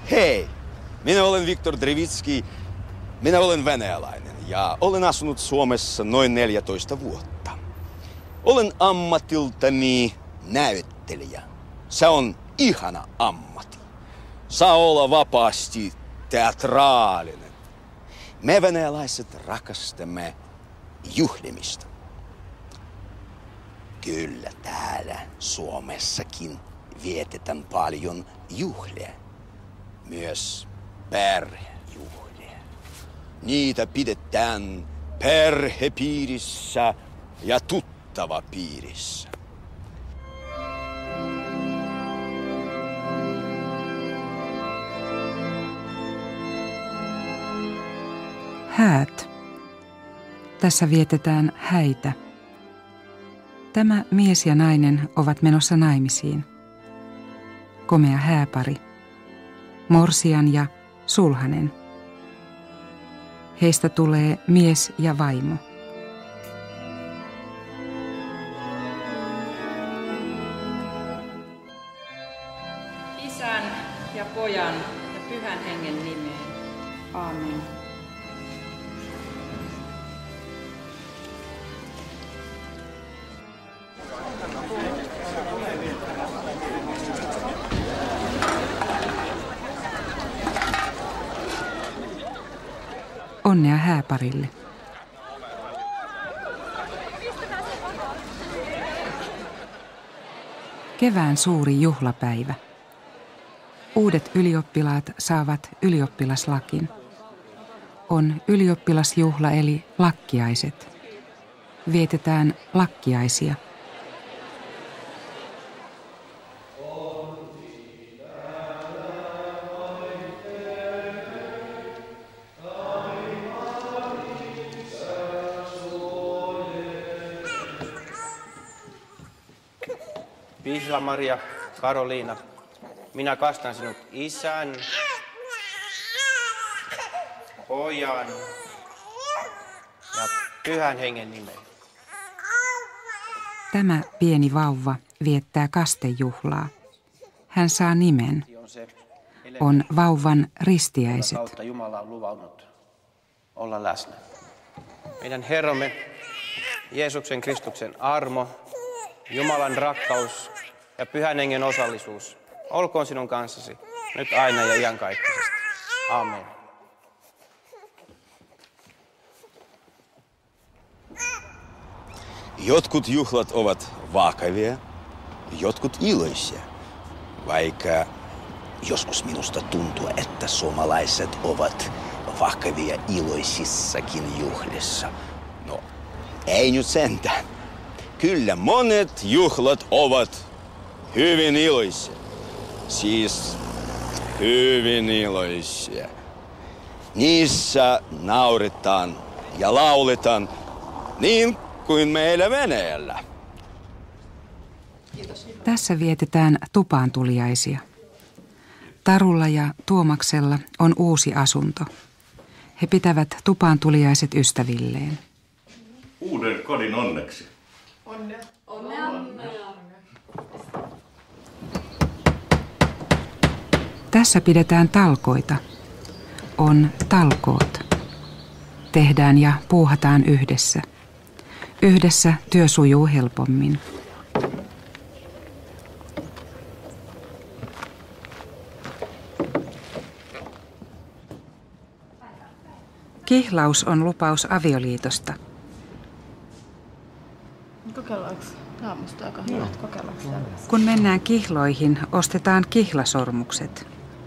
Hei, minä olen Viktor Drevitski, minä olen venäläinen ja olen asunut Suomessa noin 14 vuotta. Olen ammatiltani näyttelijä. Se on ihana ammatti. Saa olla vapaasti teatraalinen. Me venäläiset rakastamme juhlimista. Kyllä täällä Suomessakin vietetään paljon juhlia. Myös perhejuhlia. Niitä pidetään perhepiirissä ja tuttavapiirissä. Häät. Tässä vietetään häitä. Tämä mies ja nainen ovat menossa naimisiin. Komea hääpari. Morsian ja sulhanen. Heistä tulee mies ja vaimo. Isän ja Pojan ja Pyhän Hengen nimeen. Aamen. Onnea hääparille. Kevään suuri juhlapäivä. Uudet ylioppilaat saavat ylioppilaslakin. On ylioppilasjuhla eli lakkiaiset. Vietetään lakkiaisia. Vihla-Maria, Karoliina, minä kastan sinut Isän, Pojan ja Pyhän Hengen nimeen. Tämä pieni vauva viettää kastejuhlaa. Hän saa nimen. On vauvan ristiäiset. Kautta Jumala on luvannut olla läsnä. Meidän Herramme Jeesuksen Kristuksen armo, Jumalan rakkaus ja Pyhän Hengen osallisuus olkoon sinun kanssasi nyt aina ja iankaikkisesti. Amen. Jotkut juhlat ovat vakavia, jotkut iloisia. Vaikka joskus minusta tuntuu, että suomalaiset ovat vakavia iloisissakin juhlissa. No, ei nyt sentään. Kyllä monet juhlat ovat hyvin iloisia. Siis hyvin iloisia. Niissä nauretaan ja lauletaan niin kuin meillä Venäjällä. Tässä vietetään tupaantuliaisia. Tarulla ja Tuomaksella on uusi asunto. He pitävät tupaantuliaiset ystävilleen. Uuden kodin onneksi. Onnea. Tässä pidetään talkoita. On talkoot. Tehdään ja puuhataan yhdessä. Yhdessä työ sujuu helpommin. Kihlaus on lupaus avioliitosta. Kokeillaanko? Tämä on musta aika hyvä. Kokeillaanko? Kun mennään kihloihin, ostetaan kihlasormukset.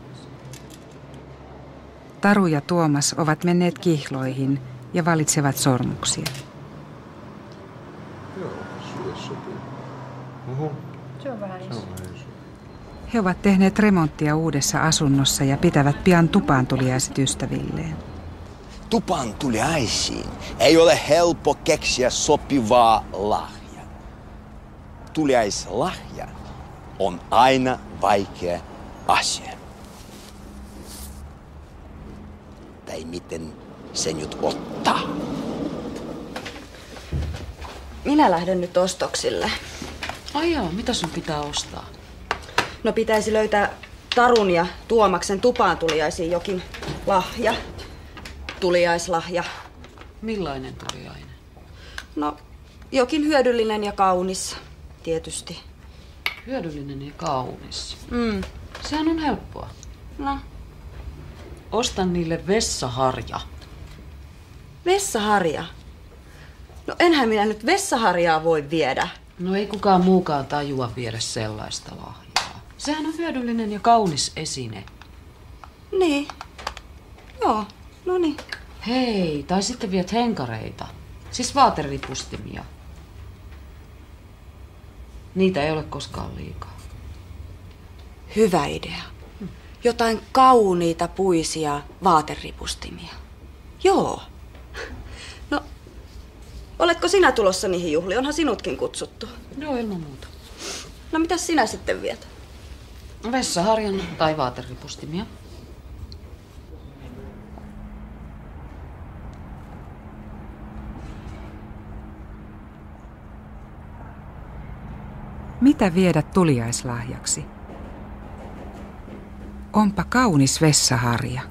Taru ja Tuomas ovat menneet kihloihin ja valitsevat sormuksia. Se on vähän iso. He ovat tehneet remonttia uudessa asunnossa ja pitävät pian tupaantuliaiset ystävilleen. Tupaantuliaisiin ei ole helppo keksiä sopivaa lahjaa. Tuliaislahja on aina vaikea asia. Tai miten se nyt ottaa? Minä lähden nyt ostoksille. Ai joo, mitä sun pitää ostaa? No pitäisi löytää Tarun ja Tuomaksen tupaan tuliaisiin jokin lahja. Tuliaislahja. Millainen tuliainen? No, jokin hyödyllinen ja kaunis, tietysti. Hyödyllinen ja kaunis. Mm. Sehän on helppoa. No. Ostan niille vessaharja. Vessaharja? No enhän minä nyt vessaharjaa voi viedä. No ei kukaan muukaan tajua viedä sellaista lahjaa. Sehän on hyödyllinen ja kaunis esine. Niin. Joo, no niin. Hei, tai sitten viet henkareita. Siis vaateripustimia. Niitä ei ole koskaan liikaa. Hyvä idea. Jotain kauniita puisia vaateripustimia. Joo. No, oletko sinä tulossa niihin juhliin? Onhan sinutkin kutsuttu. Joo, ilman muuta. No, mitäs sinä sitten viet? Vessaharjan tai vaateripustimia. Mitä viedä tuliaislahjaksi? Onpa kaunis vessaharja.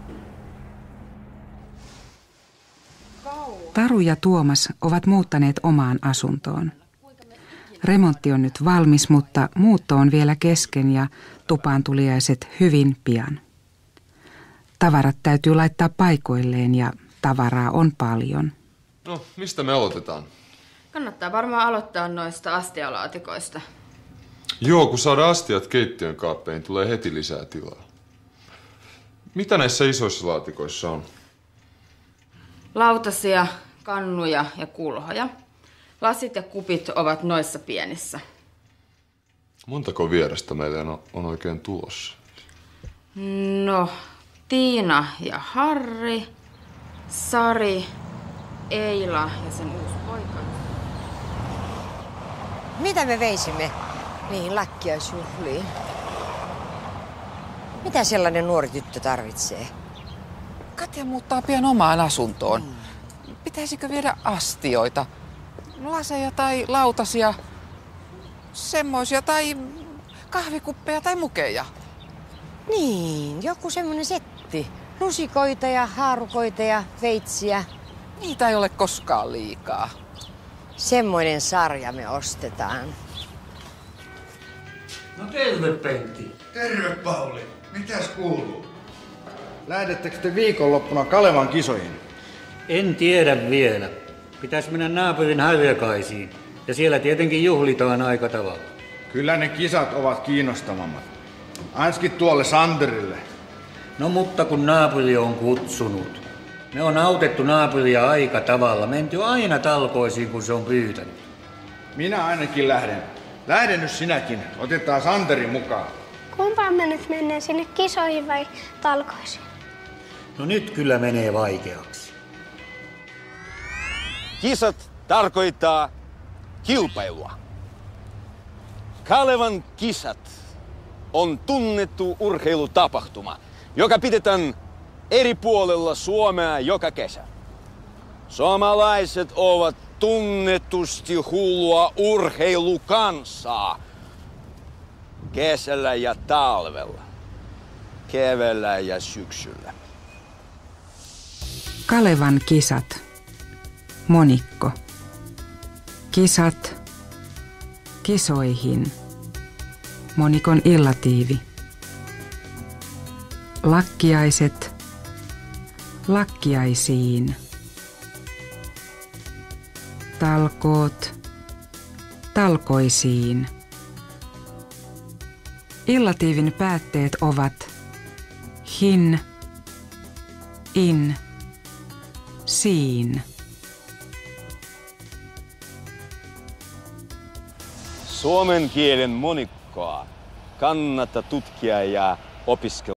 Taru ja Tuomas ovat muuttaneet omaan asuntoon. Remontti on nyt valmis, mutta muutto on vielä kesken ja tupaan tuliaiset hyvin pian. Tavarat täytyy laittaa paikoilleen ja tavaraa on paljon. No, mistä me aloitetaan? Kannattaa varmaan aloittaa noista astialaatikoista. Joo, kun saadaan astiat keittiön kaappeihin, tulee heti lisää tilaa. Mitä näissä isoissa laatikoissa on? Lautasia, kannuja ja kulhoja. Lasit ja kupit ovat noissa pienissä. Montako vierestä meillä on oikein tulossa? No, Tiina ja Harri, Sari, Eila ja sen uusi poika. Mitä me veisimme niihin lakkiaisjuhliin? Mitä sellainen nuori tyttö tarvitsee? Katja muuttaa pian omaan asuntoon. Pitäisikö viedä astioita? Laseja tai lautasia? Semmoisia tai kahvikuppeja tai mukeja? Niin, joku semmoinen setti. Lusikoita ja haarukoita ja veitsiä. Niitä ei ole koskaan liikaa. Semmoinen sarja me ostetaan. No terve, Pentti. Terve, Pauli. Mitäs kuuluu? Lähdettekö te viikonloppuna Kalevan kisoihin? En tiedä vielä. Pitäisi mennä naapurin harjakaisiin. Ja siellä tietenkin juhlitaan aika tavalla. Kyllä ne kisat ovat kiinnostavammat. Ainakin tuolle Sanderille. No mutta kun naapuri on kutsunut. Me on autettu naapuria aika tavalla. Menty aina talkoisiin, kun se on pyytänyt. Minä ainakin lähden. Lähde nyt sinäkin. Otetaan Santeri mukaan. Kumpaan me nyt mennään sinne kisoihin vai talkoisiin? No nyt kyllä menee vaikeaksi. Kisat tarkoittaa kilpailua. Kalevan kisat on tunnettu urheilutapahtuma, joka pidetään eri puolella Suomea joka kesä. Suomalaiset ovat tunnetusti hullua urheilukansaa. Kesällä ja talvella, keväällä ja syksyllä. Kalevan kisat. Monikko. Kisat. Kisoihin. Monikon illatiivi. Lakkiaiset. Lakkiaisiin. Talkoot. Talkoisiin. Illatiivin päätteet ovat hin, in, siin. Suomen kielen monikkoa kannattaa tutkia ja opiskella.